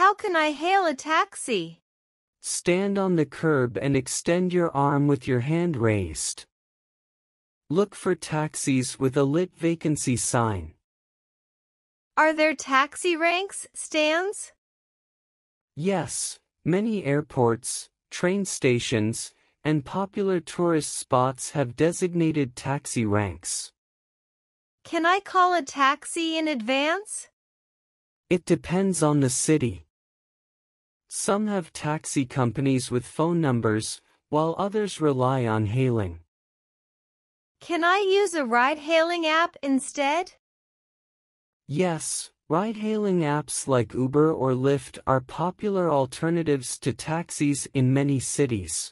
How can I hail a taxi? Stand on the curb and extend your arm with your hand raised. Look for taxis with a lit vacancy sign. Are there taxi ranks, stands? Yes, many airports, train stations, and popular tourist spots have designated taxi ranks. Can I call a taxi in advance? It depends on the city. Some have taxi companies with phone numbers, while others rely on hailing. Can I use a ride-hailing app instead? Yes, ride-hailing apps like Uber or Lyft are popular alternatives to taxis in many cities.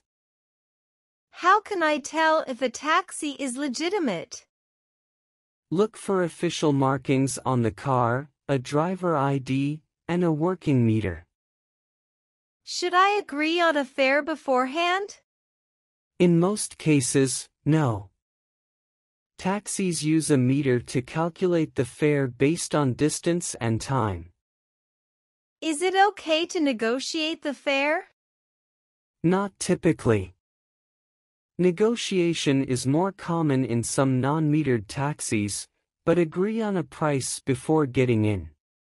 How can I tell if a taxi is legitimate? Look for official markings on the car, a driver ID, and a working meter. Should I agree on a fare beforehand? In most cases, no. Taxis use a meter to calculate the fare based on distance and time. Is it okay to negotiate the fare? Not typically. Negotiation is more common in some non-metered taxis, but agree on a price before getting in.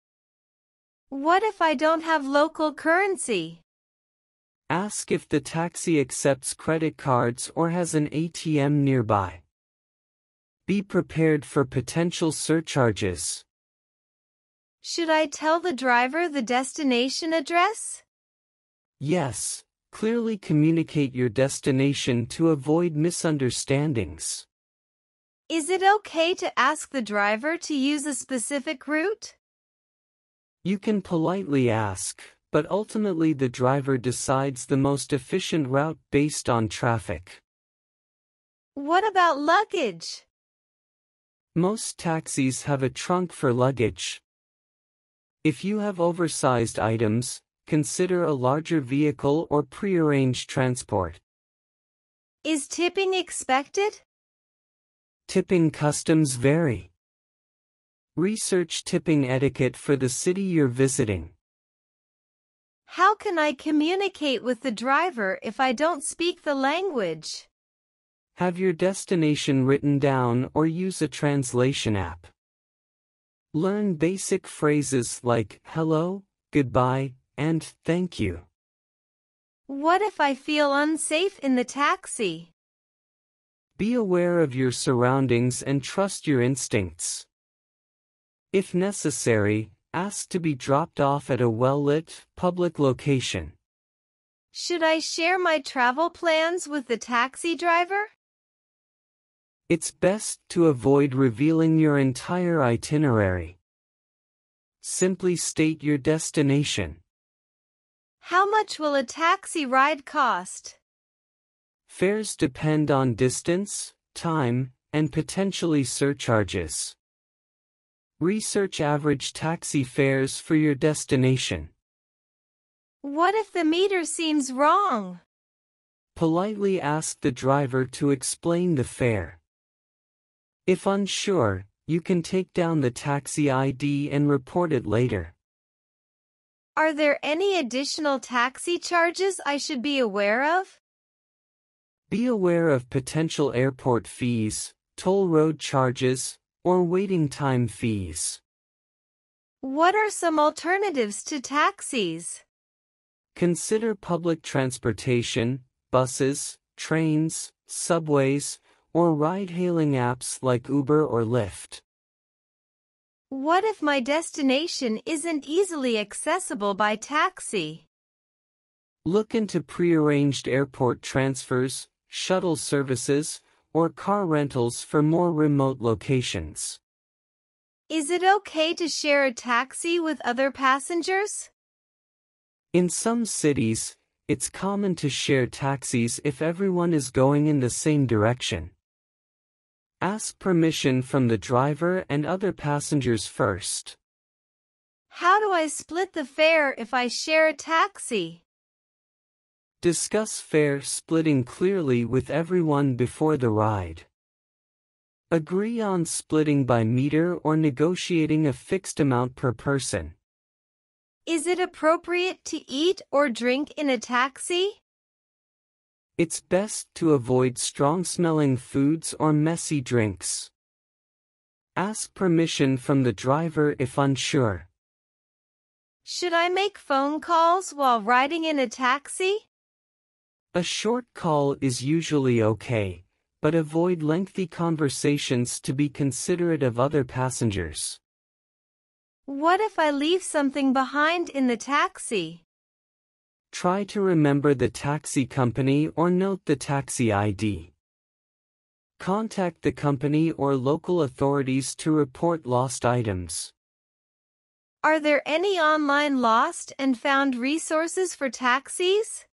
What if I don't have local currency? Ask if the taxi accepts credit cards or has an ATM nearby. Be prepared for potential surcharges. Should I tell the driver the destination address? Yes, clearly communicate your destination to avoid misunderstandings. Is it okay to ask the driver to use a specific route? You can politely ask, but ultimately the driver decides the most efficient route based on traffic. What about luggage? Most taxis have a trunk for luggage. If you have oversized items, consider a larger vehicle or prearranged transport. Is tipping expected? Tipping customs vary. Research tipping etiquette for the city you're visiting. How can I communicate with the driver if I don't speak the language? Have your destination written down or use a translation app. Learn basic phrases like hello, goodbye, and thank you. What if I feel unsafe in the taxi? Be aware of your surroundings and trust your instincts. If necessary, ask to be dropped off at a well-lit, public location. Should I share my travel plans with the taxi driver? It's best to avoid revealing your entire itinerary. Simply state your destination. How much will a taxi ride cost? Fares depend on distance, time, and potentially surcharges. Research average taxi fares for your destination. What if the meter seems wrong? Politely ask the driver to explain the fare. If unsure, you can take down the taxi ID and report it later. Are there any additional taxi charges I should be aware of? Be aware of potential airport fees, toll road charges, or waiting time fees. What are some alternatives to taxis? Consider public transportation, buses, trains, subways, or ride-hailing apps like Uber or Lyft. What if my destination isn't easily accessible by taxi? Look into prearranged airport transfers, shuttle services, or car rentals for more remote locations. Is it okay to share a taxi with other passengers? In some cities, it's common to share taxis if everyone is going in the same direction. Ask permission from the driver and other passengers first. How do I split the fare if I share a taxi? Discuss fare splitting clearly with everyone before the ride. Agree on splitting by meter or negotiating a fixed amount per person. Is it appropriate to eat or drink in a taxi? It's best to avoid strong-smelling foods or messy drinks. Ask permission from the driver if unsure. Should I make phone calls while riding in a taxi? A short call is usually okay, but avoid lengthy conversations to be considerate of other passengers. What if I leave something behind in the taxi? Try to remember the taxi company or note the taxi ID. Contact the company or local authorities to report lost items. Are there any online lost and found resources for taxis?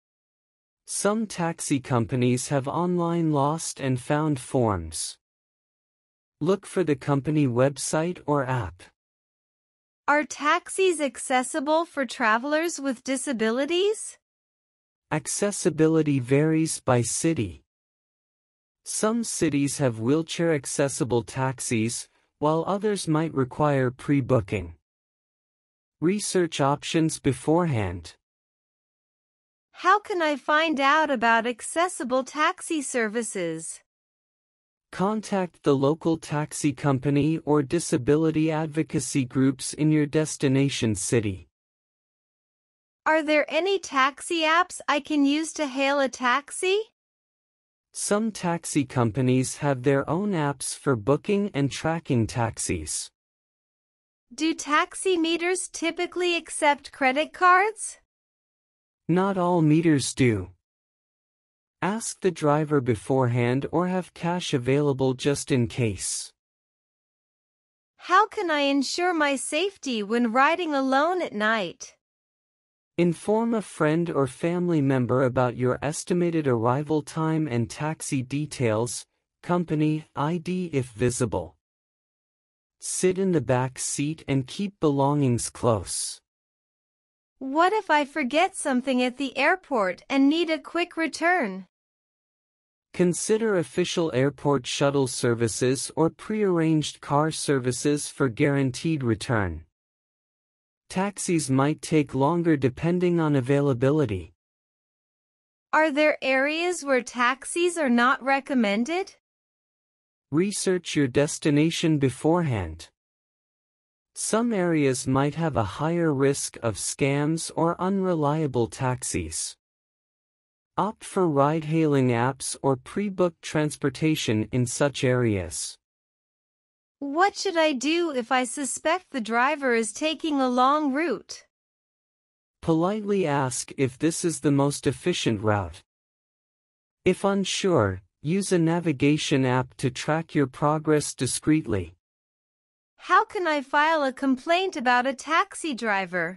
Some taxi companies have online lost and found forms. Look for the company website or app. Are taxis accessible for travelers with disabilities? Accessibility varies by city. Some cities have wheelchair-accessible taxis, while others might require pre-booking. Research options beforehand. How can I find out about accessible taxi services? Contact the local taxi company or disability advocacy groups in your destination city. Are there any taxi apps I can use to hail a taxi? Some taxi companies have their own apps for booking and tracking taxis. Do taxi meters typically accept credit cards? Not all meters do. Ask the driver beforehand or have cash available just in case. How can I ensure my safety when riding alone at night? Inform a friend or family member about your estimated arrival time and taxi details, company ID if visible. Sit in the back seat and keep belongings close. What if I forget something at the airport and need a quick return? Consider official airport shuttle services or pre-arranged car services for guaranteed return. Taxis might take longer depending on availability. Are there areas where taxis are not recommended? Research your destination beforehand. Some areas might have a higher risk of scams or unreliable taxis. Opt for ride-hailing apps or pre-book transportation in such areas. What should I do if I suspect the driver is taking a long route? Politely ask if this is the most efficient route. If unsure, use a navigation app to track your progress discreetly. How can I file a complaint about a taxi driver?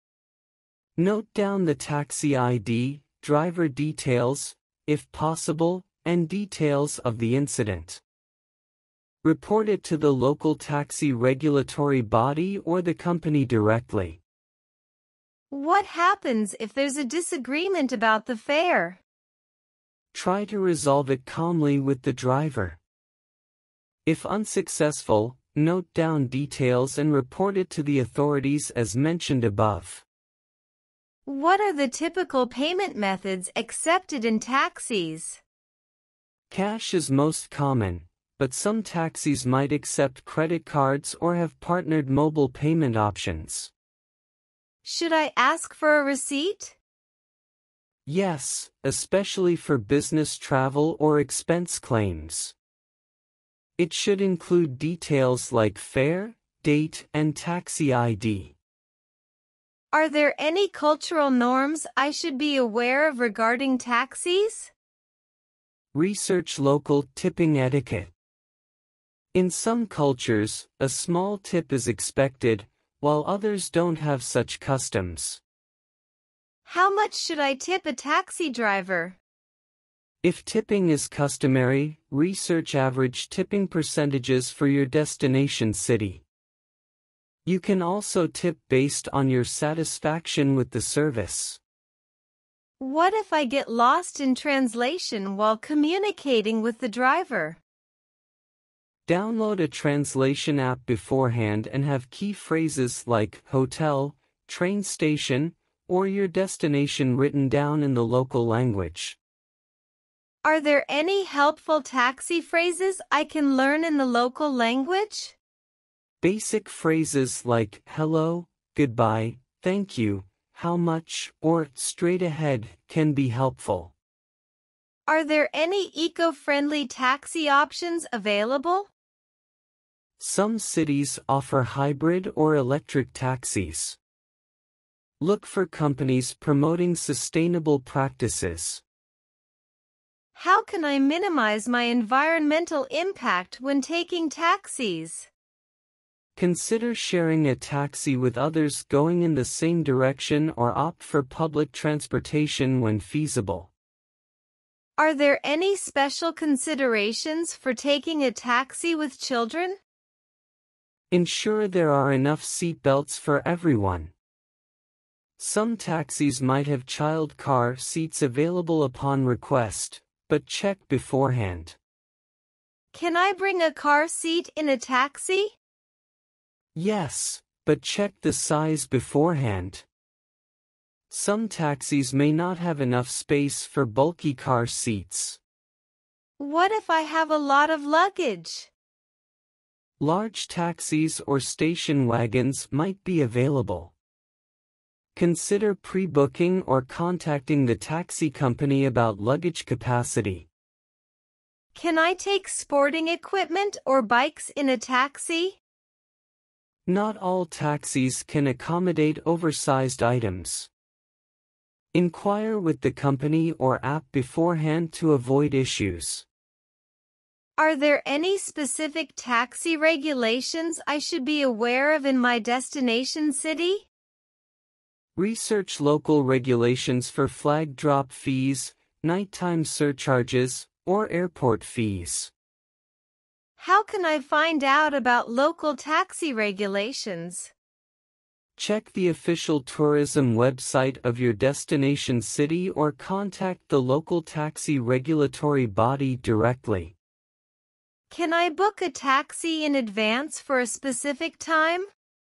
Note down the taxi ID, driver details, if possible, and details of the incident. Report it to the local taxi regulatory body or the company directly. What happens if there's a disagreement about the fare? Try to resolve it calmly with the driver. If unsuccessful, note down details and report it to the authorities as mentioned above. What are the typical payment methods accepted in taxis? Cash is most common, but some taxis might accept credit cards or have partnered mobile payment options. Should I ask for a receipt? Yes, especially for business travel or expense claims. It should include details like fare, date, and taxi ID. Are there any cultural norms I should be aware of regarding taxis? Research local tipping etiquette. In some cultures, a small tip is expected, while others don't have such customs. How much should I tip a taxi driver? If tipping is customary, research average tipping percentages for your destination city. You can also tip based on your satisfaction with the service. What if I get lost in translation while communicating with the driver? Download a translation app beforehand and have key phrases like hotel, train station, or your destination written down in the local language. Are there any helpful taxi phrases I can learn in the local language? Basic phrases like hello, goodbye, thank you, how much, or straight ahead can be helpful. Are there any eco-friendly taxi options available? Some cities offer hybrid or electric taxis. Look for companies promoting sustainable practices. How can I minimize my environmental impact when taking taxis? Consider sharing a taxi with others going in the same direction or opt for public transportation when feasible. Are there any special considerations for taking a taxi with children? Ensure there are enough seat belts for everyone. Some taxis might have child car seats available upon request, but check beforehand. Can I bring a car seat in a taxi? Yes, but check the size beforehand. Some taxis may not have enough space for bulky car seats. What if I have a lot of luggage? Large taxis or station wagons might be available. Consider pre-booking or contacting the taxi company about luggage capacity. Can I take sporting equipment or bikes in a taxi? Not all taxis can accommodate oversized items. Inquire with the company or app beforehand to avoid issues. Are there any specific taxi regulations I should be aware of in my destination city? Research local regulations for flag drop fees, nighttime surcharges, or airport fees. How can I find out about local taxi regulations? Check the official tourism website of your destination city or contact the local taxi regulatory body directly. Can I book a taxi in advance for a specific time?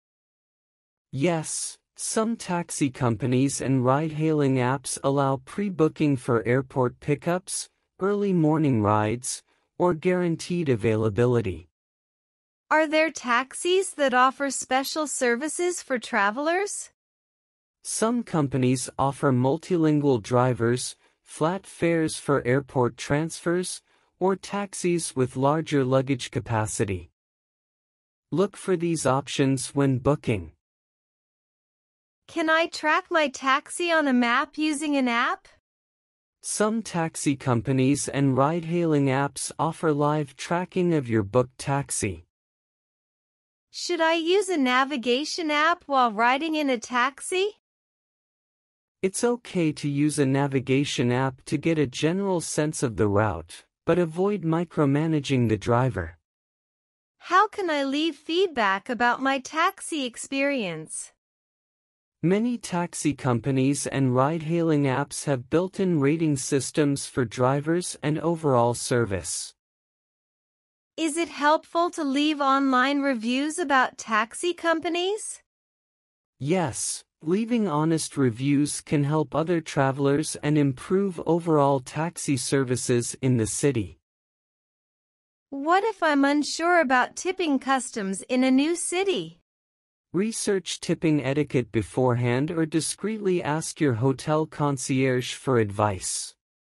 Yes, some taxi companies and ride-hailing apps allow pre-booking for airport pickups, early morning rides, or guaranteed availability. Are there taxis that offer special services for travelers? Some companies offer multilingual drivers, flat fares for airport transfers, or taxis with larger luggage capacity. Look for these options when booking. Can I track my taxi on a map using an app? Some taxi companies and ride-hailing apps offer live tracking of your booked taxi. Should I use a navigation app while riding in a taxi? It's okay to use a navigation app to get a general sense of the route, but avoid micromanaging the driver. How can I leave feedback about my taxi experience? Many taxi companies and ride-hailing apps have built-in rating systems for drivers and overall service. Is it helpful to leave online reviews about taxi companies? Yes, leaving honest reviews can help other travelers and improve overall taxi services in the city. What if I'm unsure about tipping customs in a new city? Research tipping etiquette beforehand or discreetly ask your hotel concierge for advice.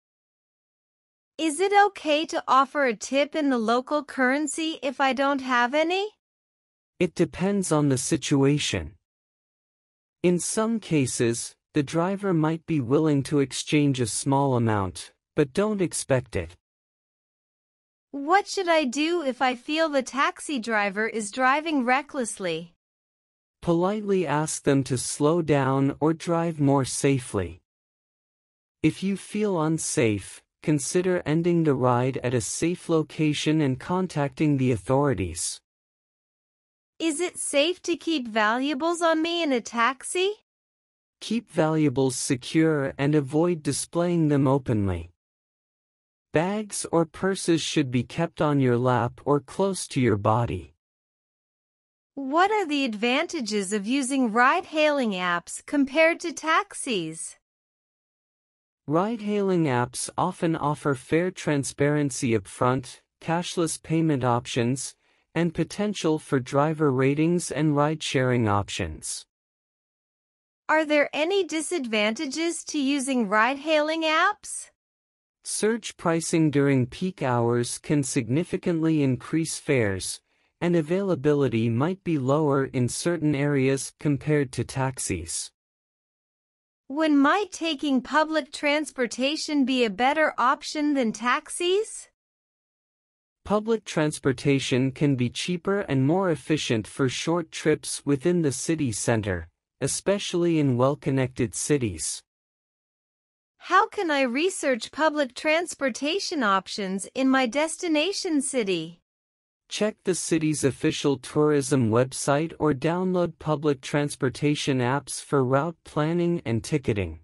Is it okay to offer a tip in the local currency if I don't have any? It depends on the situation. In some cases, the driver might be willing to exchange a small amount, but don't expect it. What should I do if I feel the taxi driver is driving recklessly? Politely ask them to slow down or drive more safely. If you feel unsafe, consider ending the ride at a safe location and contacting the authorities. Is it safe to keep valuables on me in a taxi? Keep valuables secure and avoid displaying them openly. Bags or purses should be kept on your lap or close to your body. What are the advantages of using ride-hailing apps compared to taxis? Ride-hailing apps often offer fare transparency upfront, cashless payment options, and potential for driver ratings and ride-sharing options. Are there any disadvantages to using ride-hailing apps? Surge pricing during peak hours can significantly increase fares, and availability might be lower in certain areas compared to taxis. When might taking public transportation be a better option than taxis? Public transportation can be cheaper and more efficient for short trips within the city center, especially in well-connected cities. How can I research public transportation options in my destination city? Check the city's official tourism website or download public transportation apps for route planning and ticketing.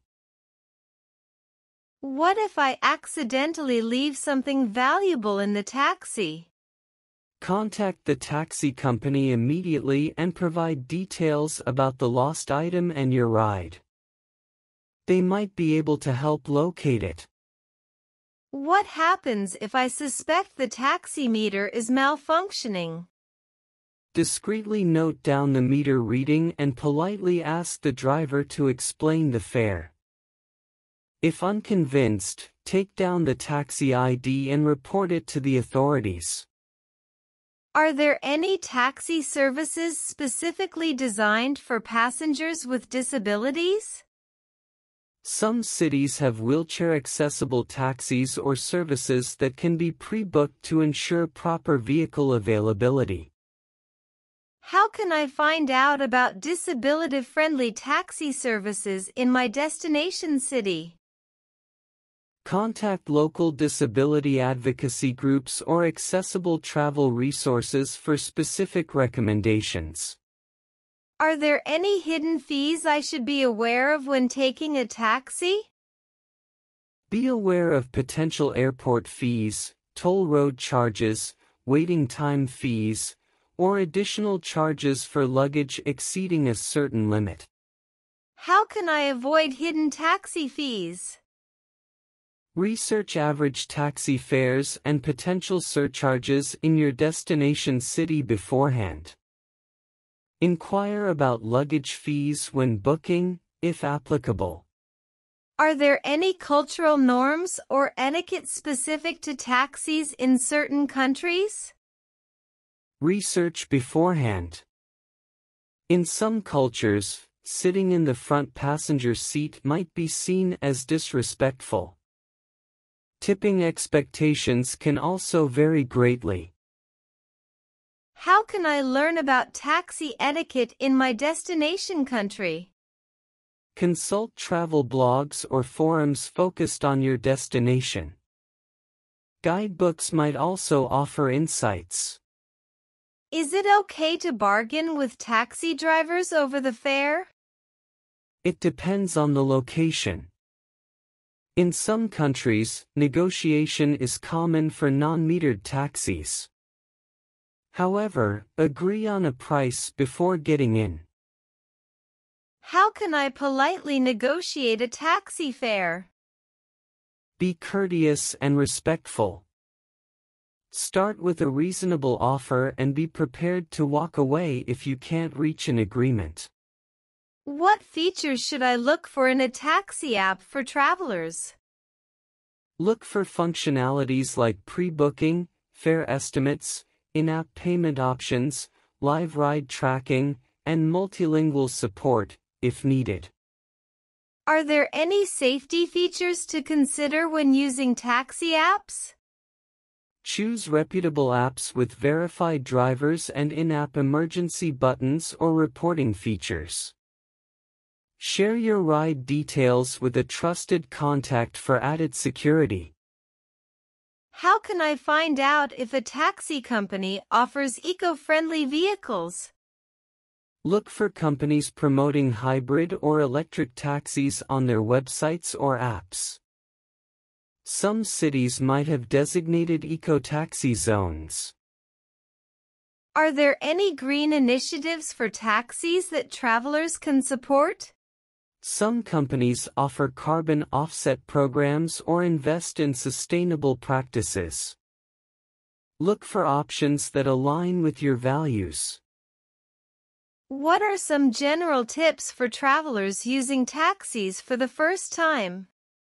What if I accidentally leave something valuable in the taxi? Contact the taxi company immediately and provide details about the lost item and your ride. They might be able to help locate it. What happens if I suspect the taxi meter is malfunctioning? Discreetly note down the meter reading and politely ask the driver to explain the fare. If unconvinced, take down the taxi ID and report it to the authorities. Are there any taxi services specifically designed for passengers with disabilities? Some cities have wheelchair-accessible taxis or services that can be pre-booked to ensure proper vehicle availability. How can I find out about disability-friendly taxi services in my destination city? Contact local disability advocacy groups or accessible travel resources for specific recommendations. Are there any hidden fees I should be aware of when taking a taxi? Be aware of potential airport fees, toll road charges, waiting time fees, or additional charges for luggage exceeding a certain limit. How can I avoid hidden taxi fees? Research average taxi fares and potential surcharges in your destination city beforehand. Inquire about luggage fees when booking, if applicable. Are there any cultural norms or etiquette specific to taxis in certain countries? Research beforehand. In some cultures, sitting in the front passenger seat might be seen as disrespectful. Tipping expectations can also vary greatly. How can I learn about taxi etiquette in my destination country? Consult travel blogs or forums focused on your destination. Guidebooks might also offer insights. Is it okay to bargain with taxi drivers over the fare? It depends on the location. In some countries, negotiation is common for non-metered taxis. However, agree on a price before getting in. How can I politely negotiate a taxi fare? Be courteous and respectful. Start with a reasonable offer and be prepared to walk away if you can't reach an agreement. What features should I look for in a taxi app for travelers? Look for functionalities like pre-booking, fare estimates, in-app payment options, live ride tracking, and multilingual support, if needed. Are there any safety features to consider when using taxi apps? Choose reputable apps with verified drivers and in-app emergency buttons or reporting features. Share your ride details with a trusted contact for added security. How can I find out if a taxi company offers eco-friendly vehicles? Look for companies promoting hybrid or electric taxis on their websites or apps. Some cities might have designated eco-taxi zones. Are there any green initiatives for taxis that travelers can support? Some companies offer carbon offset programs or invest in sustainable practices. Look for options that align with your values. What are some general tips for travelers using taxis for the first time?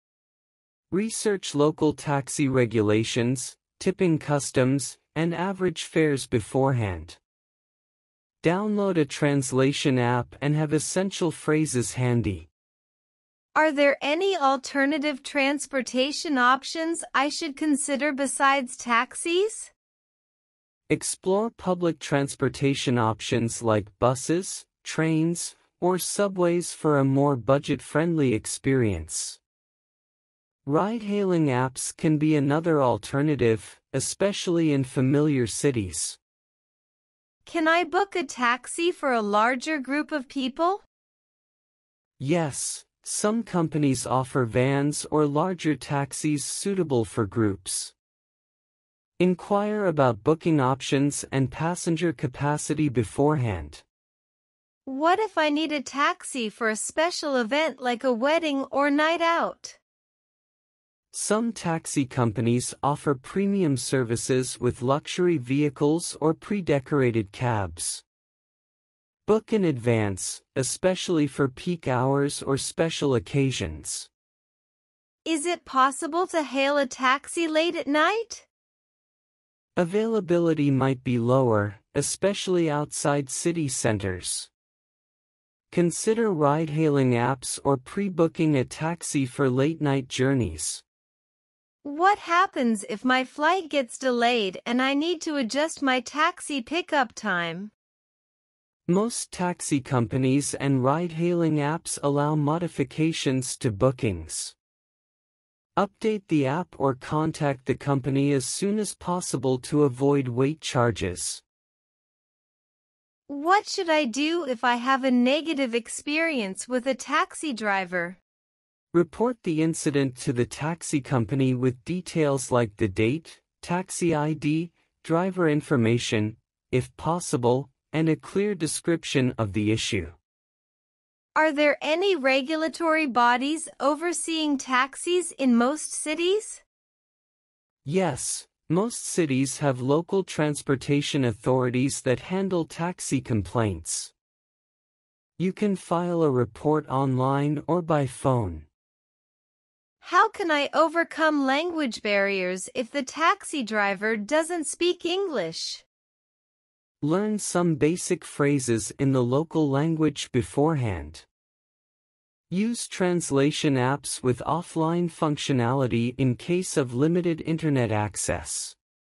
Research local taxi regulations, tipping customs, and average fares beforehand. Download a translation app and have essential phrases handy. Are there any alternative transportation options I should consider besides taxis? Explore public transportation options like buses, trains, or subways for a more budget-friendly experience. Ride-hailing apps can be another alternative, especially in familiar cities. Can I book a taxi for a larger group of people? Yes, some companies offer vans or larger taxis suitable for groups. Inquire about booking options and passenger capacity beforehand. What if I need a taxi for a special event like a wedding or night out? Some taxi companies offer premium services with luxury vehicles or pre-decorated cabs. Book in advance, especially for peak hours or special occasions. Is it possible to hail a taxi late at night? Availability might be lower, especially outside city centers. Consider ride-hailing apps or pre-booking a taxi for late-night journeys. What happens if my flight gets delayed and I need to adjust my taxi pickup time? Most taxi companies and ride-hailing apps allow modifications to bookings. Update the app or contact the company as soon as possible to avoid wait charges. What should I do if I have a negative experience with a taxi driver? Report the incident to the taxi company with details like the date, taxi ID, driver information, if possible, and a clear description of the issue. Are there any regulatory bodies overseeing taxis in most cities? Yes, most cities have local transportation authorities that handle taxi complaints. You can file a report online or by phone. How can I overcome language barriers if the taxi driver doesn't speak English? Learn some basic phrases in the local language beforehand. Use translation apps with offline functionality in case of limited internet access.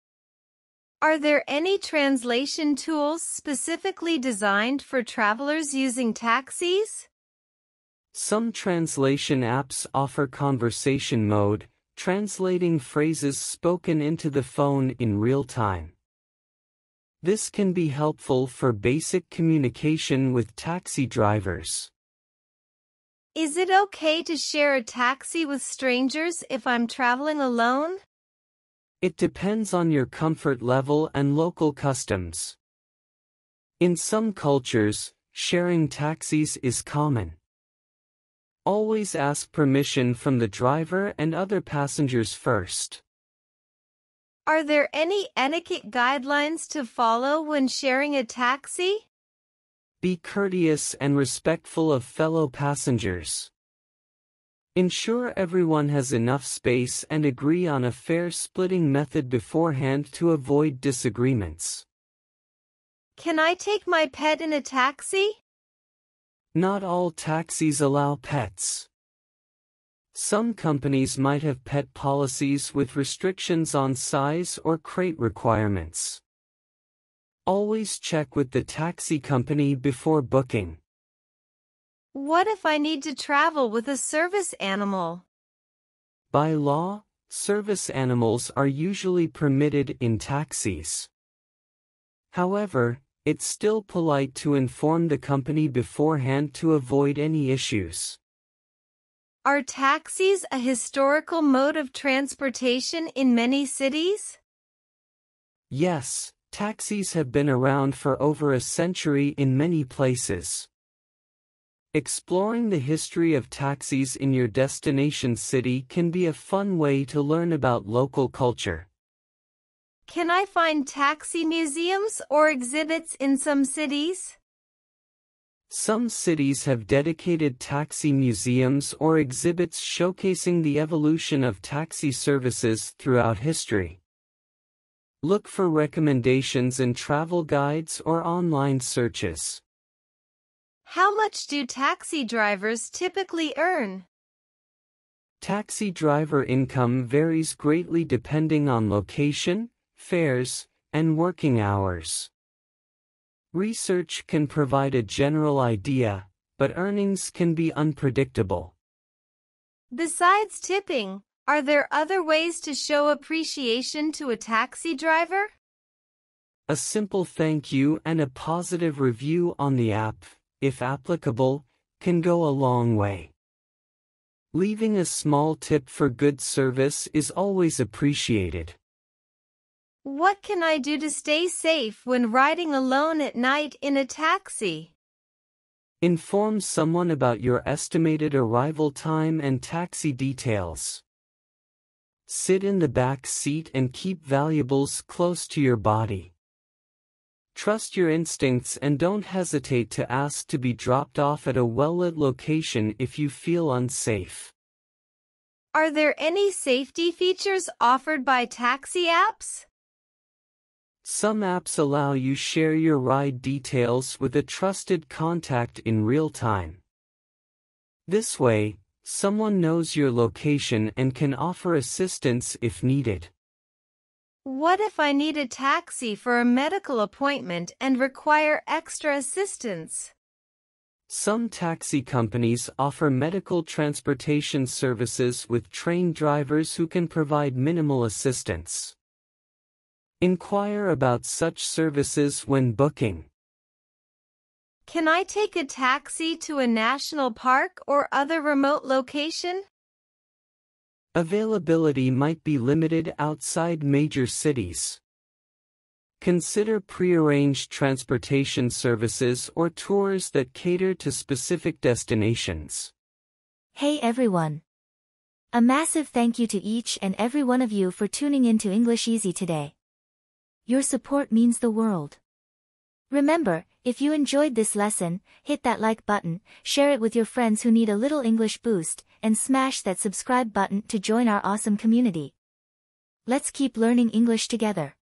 Are there any translation tools specifically designed for travelers using taxis? Some translation apps offer conversation mode, translating phrases spoken into the phone in real time. This can be helpful for basic communication with taxi drivers. Is it okay to share a taxi with strangers if I'm traveling alone? It depends on your comfort level and local customs. In some cultures, sharing taxis is common. Always ask permission from the driver and other passengers first. Are there any etiquette guidelines to follow when sharing a taxi? Be courteous and respectful of fellow passengers. Ensure everyone has enough space and agree on a fair splitting method beforehand to avoid disagreements. Can I take my pet in a taxi? Not all taxis allow pets. Some companies might have pet policies with restrictions on size or crate requirements. Always check with the taxi company before booking. What if I need to travel with a service animal? By law, service animals are usually permitted in taxis. However, it's still polite to inform the company beforehand to avoid any issues. Are taxis a historical mode of transportation in many cities? Yes, Taxis have been around for over a century in many places. Exploring the history of taxis in your destination city can be a fun way to learn about local culture. Can I find taxi museums or exhibits in some cities? Some cities have dedicated taxi museums or exhibits showcasing the evolution of taxi services throughout history. Look for recommendations in travel guides or online searches. How much do taxi drivers typically earn? Taxi driver income varies greatly depending on location, fares, and working hours. Research can provide a general idea, but earnings can be unpredictable. Besides tipping, are there other ways to show appreciation to a taxi driver? A simple thank you and a positive review on the app, if applicable, can go a long way. Leaving a small tip for good service is always appreciated. What can I do to stay safe when riding alone at night in a taxi? Inform someone about your estimated arrival time and taxi details. Sit in the back seat and keep valuables close to your body. Trust your instincts and don't hesitate to ask to be dropped off at a well-lit location if you feel unsafe. Are there any safety features offered by taxi apps? Some apps allow you share your ride details with a trusted contact in real time. This way, someone knows your location and can offer assistance if needed. What if I need a taxi for a medical appointment and require extra assistance? Some taxi companies offer medical transportation services with trained drivers who can provide minimal assistance. Inquire about such services when booking. Can I take a taxi to a national park or other remote location? Availability might be limited outside major cities. Consider pre-arranged transportation services or tours that cater to specific destinations. Hey everyone! A massive thank you to each and every one of you for tuning in to English Easy today. Your support means the world. Remember, if you enjoyed this lesson, hit that like button, share it with your friends who need a little English boost, and smash that subscribe button to join our awesome community. Let's keep learning English together.